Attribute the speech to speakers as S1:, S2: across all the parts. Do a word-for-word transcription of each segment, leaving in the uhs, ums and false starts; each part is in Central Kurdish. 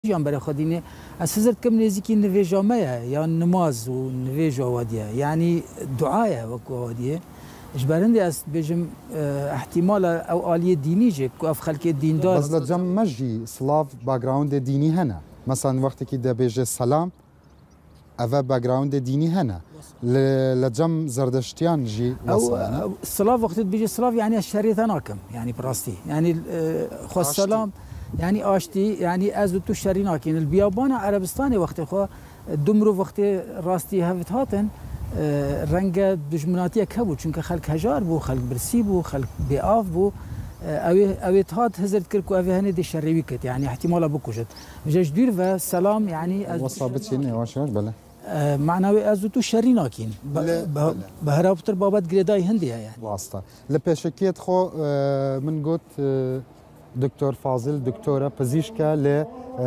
S1: جان برای خودینه از هزار کم نزدیکی نویجامه یا نماز و نویج آوادیه یعنی دعایه و کوادیه اجبارنده است بجم احتمال او عالی دینی جه که اف خلک دیندار
S2: بس لجم مجی سلاف باگراوند دینی هنه مثلا وقتی که ده بیجه سلام اوه باگراوند دینی هنه لجم زردشتیان جی
S1: او سلاف وقتی بیجه سلاف یعنی الشریعت ناکم یعنی براستی یعنی خو سلام يعني آشتی يعني از تو شری ناکن البیابان عربستان وقتی خو دمرو وقتی راستی هفت هاتن رنگ دشمناتی کبود چون که خلق هجار بو خلق برسی بو خلق بیاف بو اوی اوی هات هزرت کرد کو اوی هنه دی شریوی کت يعني احتمال بکوشت جش دیر و سلام يعني از
S2: وصابت چینه واشاش بله
S1: معناوی از تو شری ناکن به هرابتر بابت گریدای هندیه يعني
S2: واسطه لپیشکیت خو من گوت دکتر فاضل دکتوره پزیشکه ل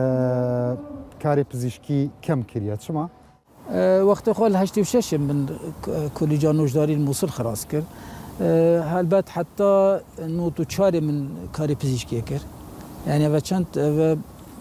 S2: کاری پزیشکی کم کریت شما
S1: وقت خال هشت و شش من کلیجا نوجداری الموصل خلاص کرد هلبت حتی نوت و چهار من کاری پزیشکی کرد یعنی و چند و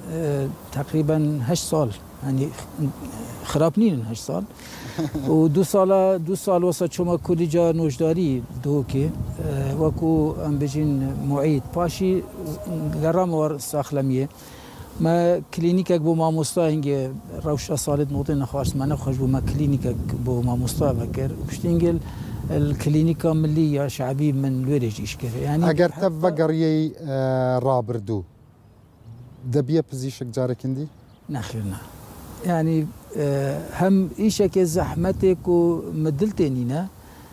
S1: تقریبا هشت سال یعنی خراب نین هشت سال و دو سال دو سال واسه شما کلیجا نوجداری دو که وکو ام بجین معید پاشی گرام ور ساخلمیه ما کلینیک بو ماموستا هنگه روشا سالت نوتن نخواست من خوش بو ما کلینیک بو ماموستا فکر بشتینگل الكلينيكا ملية شعبي من لوريجيش كده يعني
S2: اگر تفكر يي رابردو دبيه بزيشك جارك عندي
S1: نخيرنا يعني هم إيشك زحمتك ومدلتنينا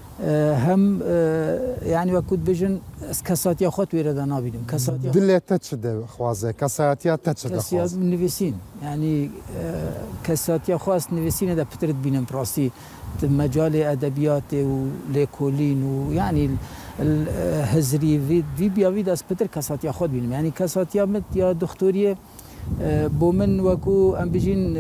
S1: هم يعني وكنت بجن كساتيا خط ويردا نابينم كساتيا
S2: دل تشد خوازه كساتيا تشد
S1: خوازه من نفسين يعني كساتيا خواص نفسين ده بترد بينم براسي مجال ادبيات وليكولين ويعني الهزري في في بيافيد اس بتر كساتيا خد بينم يعني كساتيا مت يا دكتوريه بومن وكو ام بيجين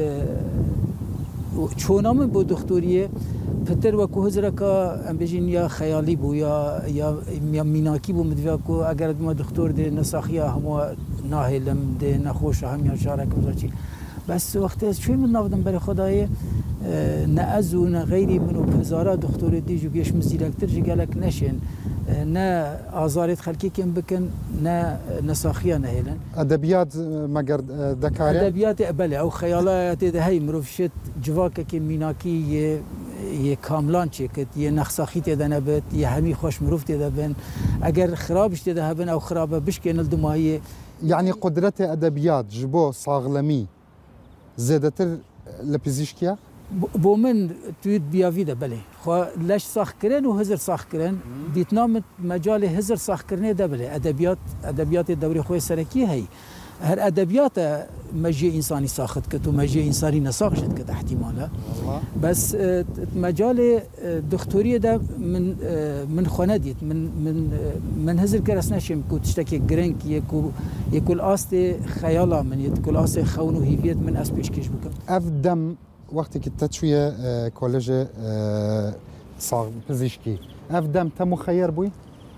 S1: چونام بو دكتوريه پتر وکو هزرکا ام بجین یا خیالی بو یا یا یا میناکی بو مدویا کو اگر ما دکتر ده نساخیا همو ناهلم ده نخوش هم یا شارک وزاچی بس وقتی شوی من نافدم برای خدای نه از و نه غیری منو هزارا دکتر دی جو بیش مزیرکتر جگلک نشن نه آزارت خلکی کم بکن نه نساخیا نهلن
S2: ادبیات مگر دکاره
S1: ادبیات بله او خیالات ده هی مروفشت جواک که میناکی یه کاملان چکت یه نخساخی تیده نبت یه همی خوش مروف تیده بن اگر خرابش تیده هبن او خرابه بشکن الدماهی
S2: يعني قدرة أدبيات جبو صاغلمي زادتر لبزيشكيا
S1: بو من تويد بيافيدا بله خو لش صاخ كرن وهزر صاخ كرن ديتنام مجال هزر صاخ كرنه ده بله ادبيات ادبيات الدوري خوي سركي هي هر ادبيات مجي انساني ساخت كت ومجي انساني نساخت كت احتمالا بس مجال دكتوريه ده من من خنديت من من من هزر كرس نشم كنت تشتكي جرينك يكو يكل استي خيالا من يكل استي خونو هيفيت من اسبيش كيش بكم
S2: افدم وقتی که تشویه کالج صاغ پزشکی افدم تم مخير بوي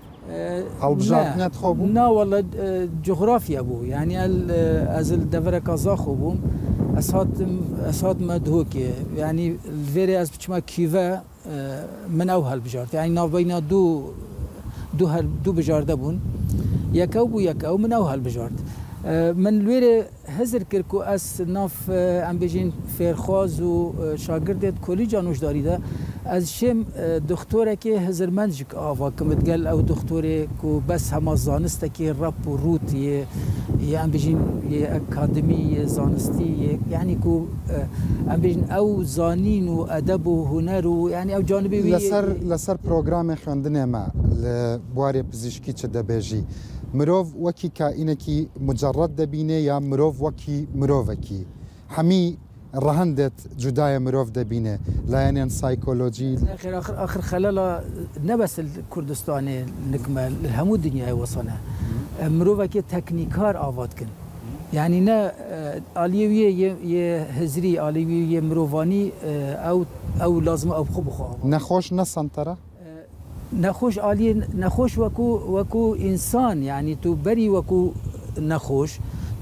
S1: البجات نت خوبو نا والله جغرافيا بو يعني از الدفره كازا خوبو اسات اسات مدهوكي يعني الفيري از بچما كيفا من او هالبجارت يعني نابينا دو دو هال دو بجارده بون يكو بو يكو من او هالبجارت من لويري هزر كركو اس ناف ام بيجين فيرخواز و شاگردت کلیجا نوجداری ده از شم دکتوره که هزر منجک آوا کمت گل او دکتوره کو بس هم زانسته که رپ و روت یه یه ام بيجين یه اکادمی زانستی يعني کو ام بيجين او زانين و ادب و هنر و يعني او جانبي
S2: لسر لسر پروگرام خواندنه ما لبواری پزشکی چه دبیجی مروف وكي كائنكي مجرد دبينه يا مروف وكي مروفكي حمي رهندت جداية مروف دبينه لا يعني سايكولوجي
S1: اخر اخر اخر خلال نبس الكردستاني نكمل الهمو الدنيا وصلنا مروفكي تكنيكار آواتكن يعني نا آليوية يه هزري آليوية مروفاني او او لازم او خو بخو
S2: نخوش نسانترا
S1: نخوش عالی نخوش وکو وکو انسان يعني تو بری وکو نخوش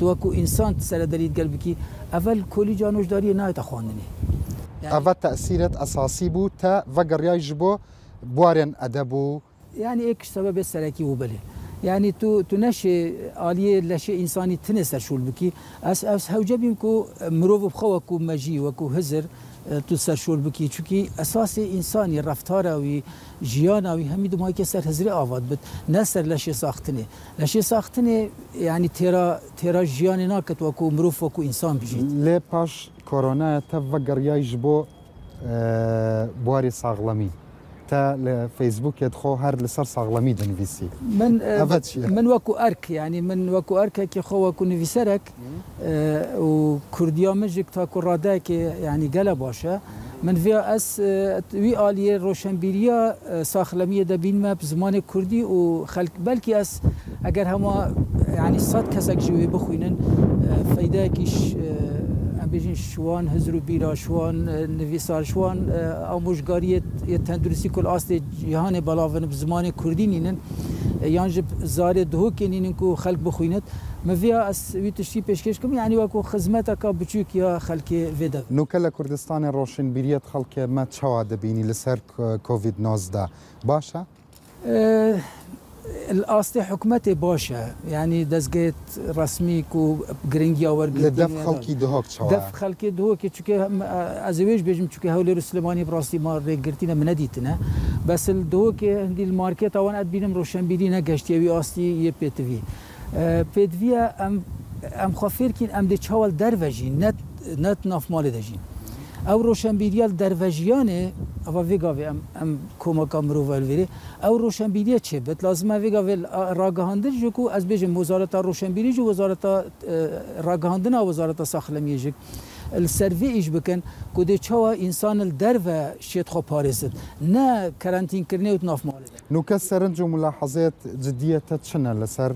S1: تو کو انسان سر دارید قلبکی اول کلی جانوش داری نه تخواندنی
S2: اول تأثیرت اساسی بود تا وقریای جبو بوارن ادبو
S1: يعني ايك سبب السلكي وبله يعني تو تو نشي عاليه لشي انساني تنسر شول بكي اس اس هو جبينكو مروف بخوكو مجي وكو هزر تو سر شول بكي چونكي اساس انساني رفتاروي جيانوي همي ما كسر هزري آواد بت نسر لشي ساختني لشي ساختني يعني تيرا تيرا جياني ناكت وكو مروف وكو انسان بجيت
S2: لي باش كورونا تفقرياي جبو أه بواري صاغلمي تا لفيسبوك يدخو هر لسر صاغلمي دنفيسي
S1: من آه من وكو ارك يعني من وكو ارك كي خو وكو نفيسرك آه وكرديا مجك تا كرادك يعني قال باشا من فيها اس آه وي اليه روشنبيريا آه صاغلميه دبين ما بزمان كردي وخلق بلكي اس اگر هما يعني صد كسك جوي بخوينن آه فايداكيش آه بيجين شوان هزرو بيرا شوان نویسار شوان آموزگاری تندرستی کل آست جهان بلاون بزمان کردی نینن یانجب زار دهوک نینن کو خلق بخویند مفيها اس ويتشتي پیشکش کم یعنی وکو خدمتک بچوک یا خلق ودا
S2: نوکل کردستان روشن بیریت خلق ما چوا دبینی لسر کووید نوزده باشه
S1: الأصل حكمته باشا يعني دزجت رسمي كو جرينجيا ورقتي
S2: لدف خلقي دهوك شوا
S1: دف خلقي دهوك تشوكي أزواج بيجم تشوكي هولي رسلماني براسي ما رجرتينا من نديتنا بس الدهوك عندي الماركت أوان أدبينم روشن بيدينا جشتي أبي أصلي يبيتفي بيتفيا أم أم خافير كين أم دشاول دروجين نت نت ناف مال دجين او روشنبیریال دروژیانه او ویگاوی ام ام کوما کامرو ولویری او روشنبیری چه بت لازمه ویگاوی راگهاندر جو از بیجم وزارت روشنبیری جو وزارت راگهاندن او وزارت ساخلمی جک السروی ایش بکن کدی چوا انسان الدرو شیت خو پارست نه کرانتین کرنه و ناف مال
S2: نو کسرنج ملاحظات جدیه تشنه لسر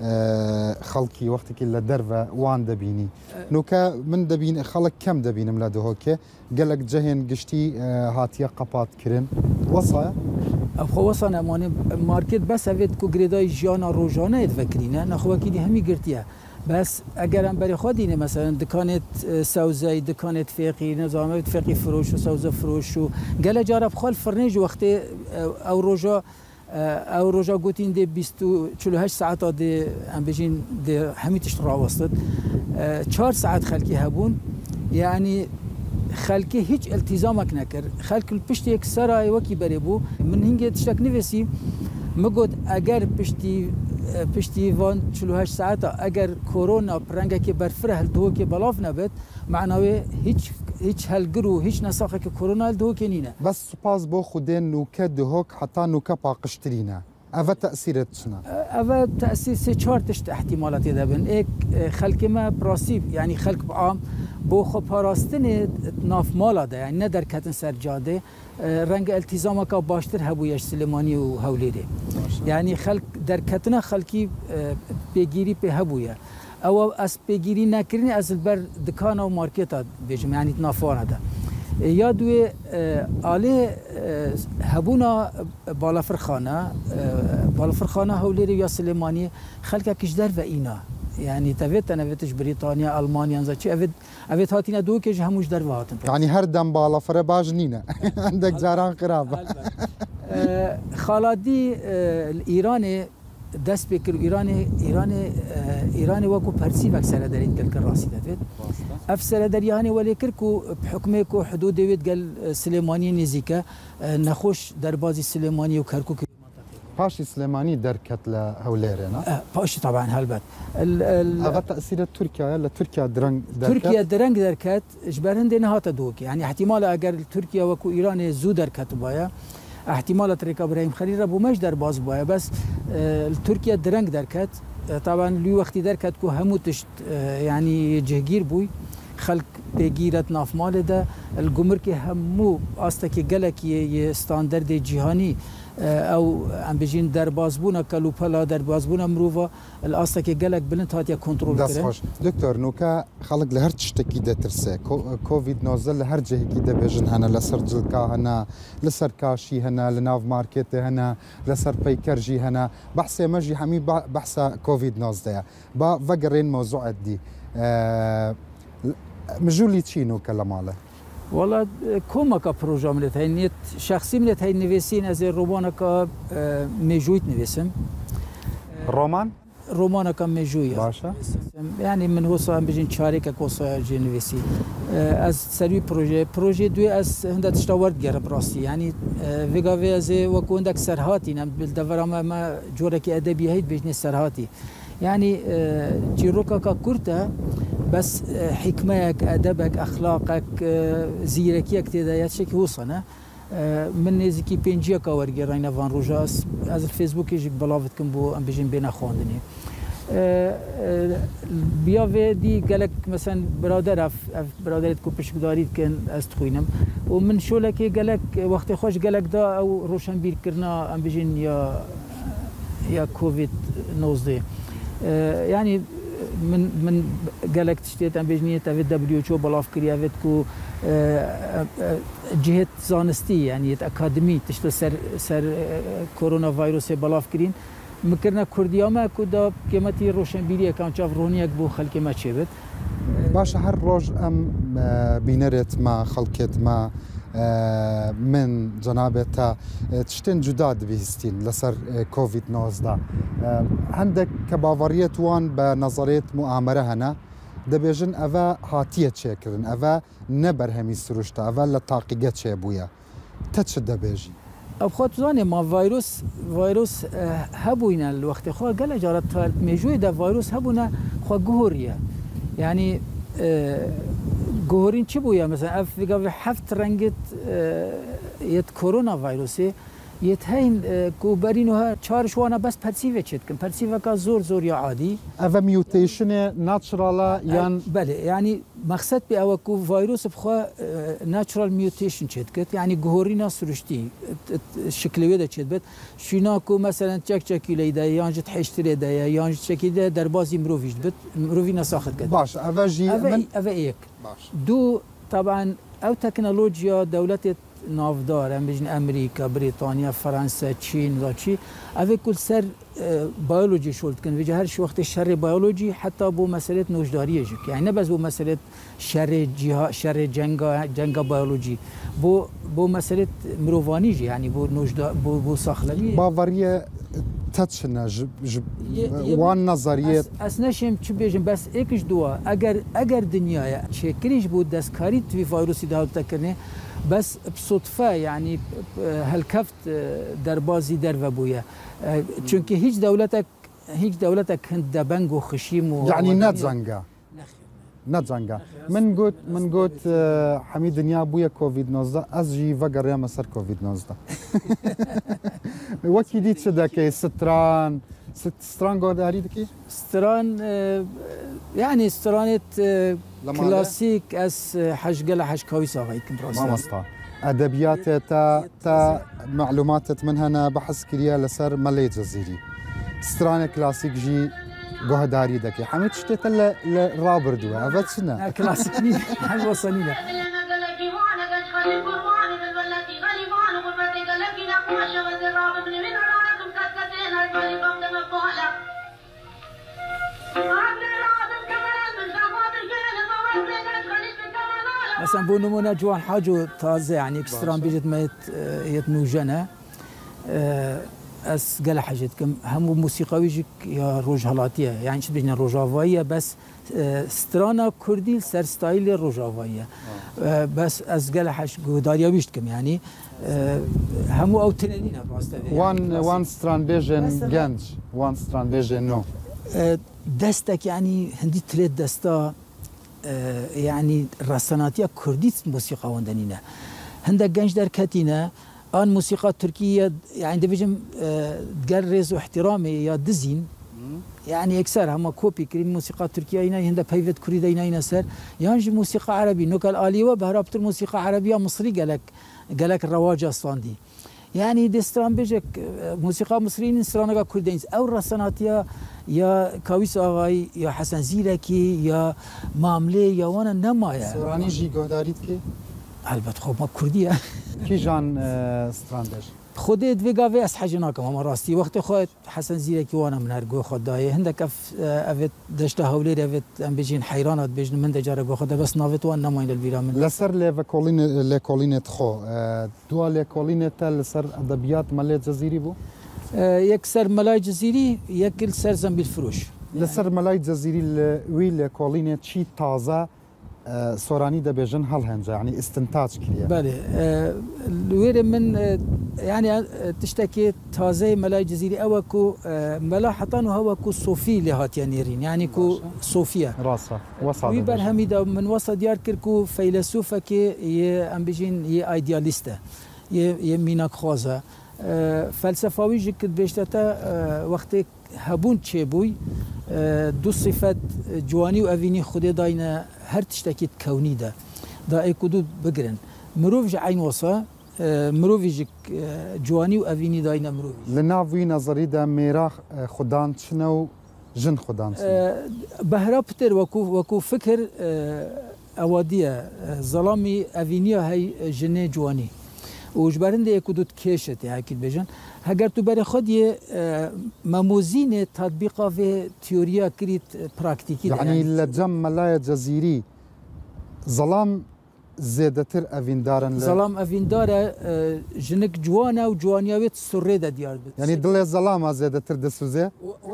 S2: خلقي وقتك إلا درفة وان دبيني نوكا من دبين خلق كم دبين ملاده هوكي قالك جهن قشتي هاتيا قبات كرن وصا
S1: أبخو وصانا ماني ماركت بس أفيد كو غريداي جيانا روجانا يتفكرينا نخوا كيدي همي قرتيا بس اگر هم برای خودینه مثلا دکانت سوزای دکانت فقی نظام فقی فروش و سوزا فروش و گله جارب خال فرنج وقتی او روجا او روجا گوتین دی بیست و چهل و هشت ساعت دی ام بجین دی همیتش را واسطت چهار ساعت خلکی هبون یعنی خلکی هیچ التزامک نکر خلک پشت یک سرای وکی بری بو من هنگه تشتک نویسی مگود اگر پشتی پشتی وان چهل و هشت ساعت اگر کرونا پرنگه که برفره هل دو که بلاف نبود معناوی هیچ هیچ هلگرو هیچ نساخه که کرونا هل دو که نینه
S2: بس سپاس بو خودین نوکه دهوک حتی نوکه پاقشترینه اوه تأثیرت شنه؟
S1: اوه تأثیر سه چهار تشت احتمالاتی دابن ایک خلق ما براسیب یعنی خلق عام بو خو پاراستن ناف مالا ده یعنی نه در کتن سر جاده رنگ التزام که باشتر هبویش سلیمانی و هولیده یعنی خلق در کتن خلقی پیگیری په هبویه او از پیگیری نکرین از البر دکان و مارکت بیجم یعنی نافوانه ده یا دوی آله هبونا بالا فرخانه بالا فرخانه هولیده یا سلیمانی خلق کشدر و اینا يعني تفيت انا فيتش بريطانيا المانيا انزا شي افيت افيت هاتينا دوكيج هموش در وهاتن
S2: يعني هر دم بالا فر باجنينه عندك جاران قرابه
S1: خالدي الايراني دست بكر ايراني ايراني ايراني وكو برسي اكثر درين كل راسي دافيت افسر در يعني ولكركو بحكمكو حدود ديويت قال سليماني نزيكا نخوش در بازي سليماني وكركوك
S2: باشي سليماني دركت لهوليرنا
S1: اه باشي طبعا هلبت
S2: هذا تاثير تركيا لا تركيا درنج
S1: دركت تركيا درنج دركت اجبارن دي نهات دوك يعني احتمال اگر تركيا وكو ايران زو دركت بايا احتمال تركيا ابراهيم خليل ربو مش در باز بايا بس اه تركيا درنج دركت طبعا لي وقت دركت كو همو تشت اه يعني جهگير بوي خلق بگیرت ناف مال ده الجمرك همو استك جلك يستاندرد جهاني او ام بجين دربازبونا كلوبلا دربازبونا مروفا الاستك جلك بلنت هات يا كنترول
S2: كره خوش دكتور نوكا خلق لهر تشتكي ده ترسه كوفيد نوزل لهر جهه كي ده بيجن هنا لسر جلكا هنا لسر كاشي هنا لناف ماركت هنا لسر بيكرجي هنا بحث مجي حمي بحث كوفيد نوزده با فقرين موضوع دي أه مجولي تشينو كلاماله
S1: والله كوما كا بروجا ملت هاي نيت شخصي ملت هاي نفسين از رومانا كا مجويت نفسم
S2: رومان
S1: رومانا كا مجوية
S2: باشا
S1: يعني من هو صار بيجين شاركة كوسا جي نفسي از سري بروجي بروجي دوي از هندا تشتاورد جرب راسي يعني فيغا في از وكو هندك سرهاتي نم بالدفر ما جوركي ادبي هيد بيجني سرهاتي يعني جيروكا كا كورتا بس حكمك ادبك اخلاقك زيركيك تدايات شكي وصنا من نزيكي بينجيا كاورجي راينا فان روجاس از الفيسبوك يجيك بلافت بو ام بيجين بين اخواندني بیا و دی گلک مثلا برادر اف برادرت کو پشکداری کن از تخوینم و من شوله که گلک وقت خوش گلک دا او روشن بیر کرنا ام بيجين یا یا کووید نوزده يعني من من قالك تشتيت ام بيجنيه تاع دبليو اتش او بلاف كريافيت كو جهه زانستي يعني اكاديمي تشتغل سر سر كورونا فيروس بلاف كرين مكرنا كرديا ما كودا كيمتي روشنبيليه كان شاف رونيك بو خلك ما تشبت
S2: باش هر روج ام بينرت ما خلكت ما من جنابتا تشتين جداد بيستين لسر كوفيد نوزده عندك كبافاريت وان بنظريه مؤامره هنا دبيجن افا هاتيه تشكرن افا نبر همي سروشتا افا لتاقيقت شابويا تتشد دبيجي
S1: ابخوت زاني ما فيروس فيروس هبوينا الوقت خو قال جارت ميجوي ده فيروس هبونا خو جهوريا يعني جهورين چه بويا مثلا اف في حفت رنگت يت كورونا فيروسي يت هين كوبرينوها چارش وانا بس پرسيفه چتكن پرسيفه کا زور زور يا عادي
S2: اف ميوتيشن ناتشرالا يعني
S1: بله يعني مقصد بي او كو فيروس بخوا ناتشرال ميوتيشن چتكت يعني جهورينا سرشتي شكليه ده چتبت شينا كو مثلا چك چكيلي ده يانج تحشتري ده يانج چكي ده دربازي مروفيش بت مروفينا ساخت كده
S2: باش افاجي
S1: من اف ايك دو طبعا او تكنولوجيا دولت نافدار هم بجن امريكا بريطانيا فرنسا تشين زاتشي افي كل سر بيولوجي شولت كان في هر شو وقت الشر بيولوجي حتى بو مساله نوجداريه يجيك يعني بس بو مساله شر جهه شر جنگا جنگا بيولوجي بو بو مساله مروفاني يعني بو نوجدا بو بو ساخلمي
S2: بافاريه تاتشنا جب جب وان نظريه
S1: اسنشم چ بيجن بس اكش دوا اگر اگر دنيا شكريش بو دسكاري في فيروس ده تكرنه بس بصدفه يعني هالكفت دربازي در وبويا چونكه هيج دولتك هيج دولتك هند دبنگ و خشيم و
S2: يعني نتزنگا نتزنگا من قلت من قلت حميد دنيا بويا كوفيد نوزده از جي وقر يا مسر كوفيد نوزده وكي دي تشدكي ستران ست ستران قول هريدكي
S1: ستران يعني سترانت كلاسيك اس حشقل حشكاوي صاغي كنت
S2: ما مسطا ادبيات تا تا معلومات من هنا بحث كريا لسر ملي جزيري ستران كلاسيك جي قهداري دكي حميد شتيت لرابر دوا افات سنة
S1: كلاسيك ني حل وصلينا مثلا بو نمونه جوان حاجو تازه يعني اكسترام بيجت ما يتنوجنا اس قال حاجتكم هم موسيقى يجيك يا روجهالاتيه يعني شو بيجنا روجافايه بس سترانا كردي سر ستايل روجافايه بس اس قال حاج داريا بيشتكم يعني هم او تنين
S2: وان وان سترانديجن جنج وان سترانديجن نو
S1: دستك يعني هندي تريد دستا يعني رساناتيا كردي موسيقى وندنينا هندك جنج در كاتينا ان موسيقى تركيه يعني دبيجم تقال ريز واحترامي يا دزين يعني اكثر هم كوبي كريم موسيقى تركيه هنا هند بيفت كوريدا هنا سر يعني موسيقى عربي نوكال اليوه بهربت الموسيقى عربيه مصري قالك قالك الرواج اصلاندي يعني دستان بيجك موسيقى مصريين استرانغا كردين او رساناتيا يا كاويس اغاي يا حسن زيركي يا ماملي يا وانا نمايا
S2: سوراني جي گهداریت که
S1: البته خب ما كرديه
S2: کی جان استراندش
S1: خودت ویگاوی از حجناکم اما راستی وقتی خود حسن زیرکی وانا من هرگو خود دایه هندک اف افت دشته هولیر افت ام بيجين حیرانات بيجن من دجاره گو خود بس نافت وان نماین البیرامن
S2: لسر لکولین لکولین تخو دو لکولین تل لسر ادبیات ملی جزیری بو
S1: یک سر ملای جزیری یک سر زنبیل فروش
S2: لسر ملای جزیری وی لکولین چی تازه سوراني دبيجن هل هنجا يعني استنتاج كليا
S1: بله الوير من يعني تشتكي تازه ملاي جزيري اوكو ملا حطان وهو كو صوفي لهات يانيرين يعني كو صوفيا
S2: راسا وصل
S1: ويبر هميدا من وسط ديار كركو فيلسوفه كي ي ام بيجين ي ايدياليستا ي ميناك خوازا فلسفاوي جك بيشتا وقت هبون تشيبوي دو صفات جواني وافيني خودي داينا هر تشتكيت كوني ده دا ايكودو بقرن مروف جا عين وصا مروف جك جواني وافيني داينا مروف
S2: لنافي نظري دا ميراخ خدان شنو جن خدان شنو
S1: بهرا بتر وكو وكو فكر اواديه ظلامي افينيا هي جني جواني وجبرند ايكودو كيشت اكيد بجن هگر تو برای خود یه مموزین تطبیق و تئوریا کرید پراکتیکی
S2: يعني لجم ملايا جزيري ظلام زيادتر افيندارن
S1: ظلام افيندار جنك جوانا وجوانياويت سريده ديار بت
S2: يعني دل ظلام زيادتر دسوزه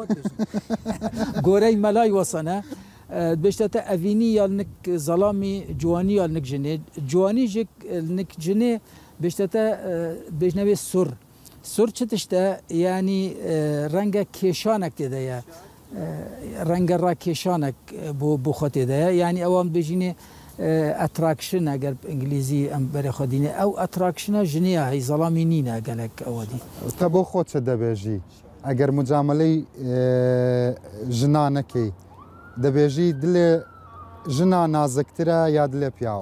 S1: غوري ملاي وصنا بشتا افيني يالنك ظلامي جواني يالنك جني جواني جك نك جني بشتا بجنبي سر سر چتشته يعني رنگ کشانک دیده یا رنگ را کشانک بو بو خود دیده يعني اوام بجینه اتراکشن اگر انگلیزی ام بر خودینه او اتراکشن جنیا هی ظلامی نینه گلک اودی
S2: تبو خود چه دبیجی اگر مجامله جنانکی دبیجی دل جنا نازکتره یا دل پیاوه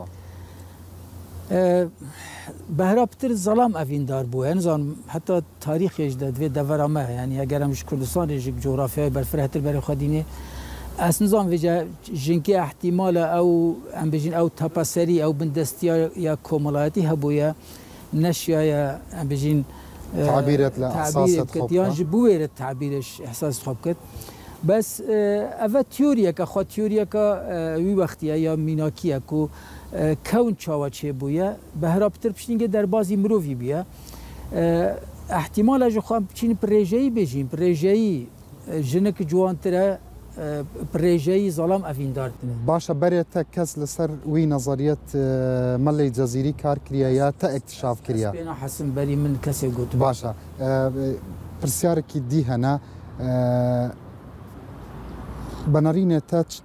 S1: بهرابتر ظلام افیندار بو يعني زان حتى تاريخ يجدد في دورامه يعني اگر مش كردستان يجي جغرافيا برفرهتر بري خديني اس نظام وجا جنكي احتمال او ام بيجين او تباسري او بندستيا يا كومولاتي هبويا نشيا يا ام بيجين
S2: تعبيرات لاحساسات
S1: خوب يعني جبوير التعبيرش احساس خوب كت بس افا تيوريا كا تيوريا كا وي وقتيا يا ميناكيا كو كون چاوا چه بویا بهرابتر پشتینگه در بازی مروفی بیا احتمال اجو خواهم چین پریجهی بجیم پریجهی جنک جوانتره پریجهی ظلام افیندار
S2: باشا بريت كاس لسر وي نظريات ملي جزيري كار كريا يا تا اكتشاف كريا
S1: انا حسن بري من كسي قلت
S2: باشا برسيارك دي هنا بنارين تاتش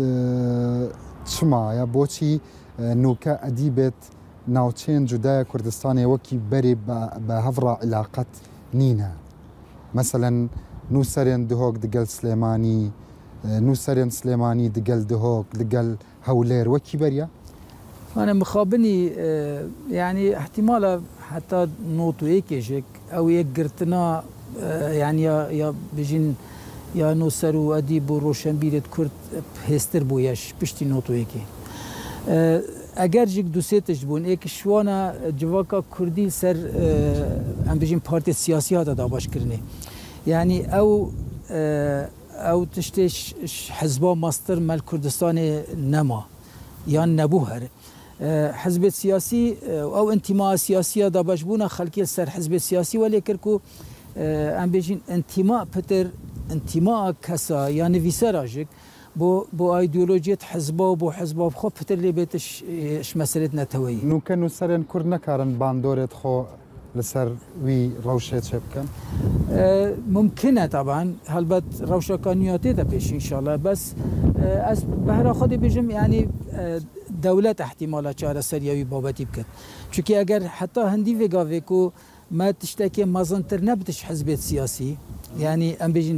S2: شما يا بوشي نوكا أديبت ناوتشين جدايا كردستاني وكي بري بهفرة علاقات نينا مثلا نو سرين دهوك دقل سليماني نو سرين سليماني دقل دهوك دقل هولير وكي بريا
S1: أنا مخابني يعني احتمال حتى نوتو يكيشك أو يقرتنا يعني يا يا بيجين يا نوسر و أديب و روشنبيرت كرد هستر بوياش بشتي نوتو يكي اگر جيك دوسيتش بون ايك شوانا جواكا كردي سر ام بيجين بارتي سياسي هذا داباش كرني يعني او او تشتيش حزبا ماستر مال كردستان نما يعني نبوهر حزب السياسي او انتماء سياسي داباش بونا خلقي سر حزب السياسي ولكركو ام بيجين انتماء بتر انتماء كسا يعني فيسراجك بو بو ايديولوجيه حزبه وبو حزبه بخو بتر لي بيتش اش مسالتنا توي
S2: نو كانوا سرن كرنا كارن باندورت خو لسر وي روشه شبكن
S1: أه ممكنه طبعا هلبت روشه كانياتي ده بيش ان شاء الله بس أه از بهرا خودي بيجم يعني أه دوله احتمالات چاره سريوي بابتي بكت چونكي اگر حتى هندي فيغا فيكو ما تشتكي مازنتر نبتش حزب سياسي يعني ام بيجن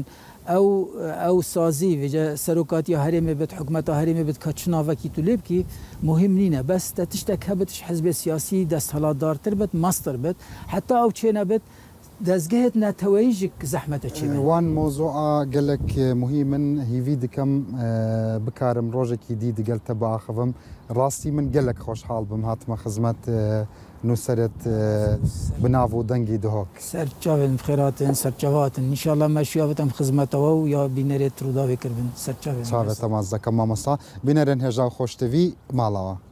S1: او او سازی وجا سروکاتی هرم بد حکومت هرم بد کچنا وکی تو لیب کی مهم نینه بس تشتک هبتش حزب سیاسی دست حالات دارتر بد ماستر بد حتی او چه نبد دزگهت نتویجک زحمت چی
S2: وان موضوع قالك مهم هيفي دكم بكارم روجك جديد قلت باخذهم راسي من قالك خوش حال بمهاتما خدمت نوسرت بنافو دنگي دهوك
S1: سرچاون بخيراتن سرچاواتن ان شاء الله ما شياوتم خدمت او يا بينريت رودا بكربن سرچاون
S2: صافي تمام زكما مسا بينرن هجا خوش تفي مالاوا